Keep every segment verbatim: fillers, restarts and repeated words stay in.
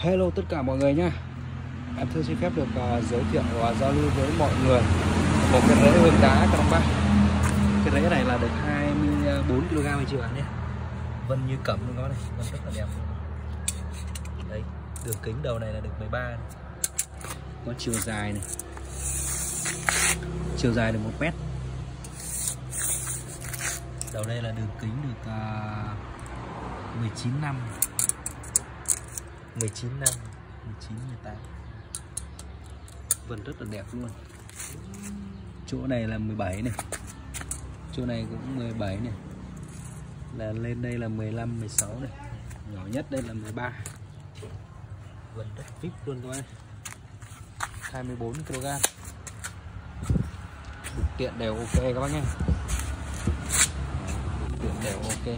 Hello tất cả mọi người nhá. Em thưa xin phép được uh, giới thiệu và giao lưu với mọi người một cái rễ hương đá Crong Bach. Cái rễ này là được hai mươi bốn ki lô gam anh chị bạn nhé. Vân như cẩm luôn đó này, vân rất là đẹp. Đấy, đường kính đầu này là được mười ba này. Có chiều dài này. Chiều dài được một mét. Đầu đây là đường kính được uh, mười chín năm. mười chín năm, mười chín, mười tám. Vân rất là đẹp luôn. Chỗ này là mười bảy này. Chỗ này cũng mười bảy này. Là lên đây là mười lăm, mười sáu này. Nhỏ nhất đây là mười ba. Vân rất vip luôn thôi. hai mươi bốn ki lô gam. Tiện đều ok các bác nhé. Tiện đều ok.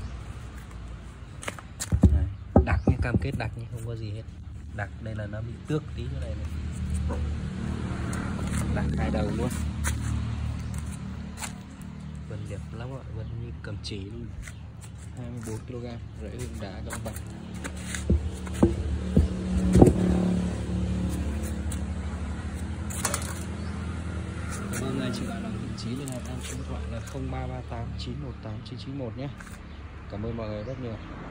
Đặc như cam kết đặc như không có gì hết. Đặc đây là nó bị tước tí như này này. Đặc hai đầu luôn. Vân đẹp lắm ạ, vân như cầm chỉ luôn. hai mươi bốn ki lô gam rễ hương đá các bạn. Cảm ơn anh chị bạn ở vị trí liên hệ em số điện thoại là không ba ba tám chín một tám chín chín một nhé. Cảm ơn mọi người rất nhiều.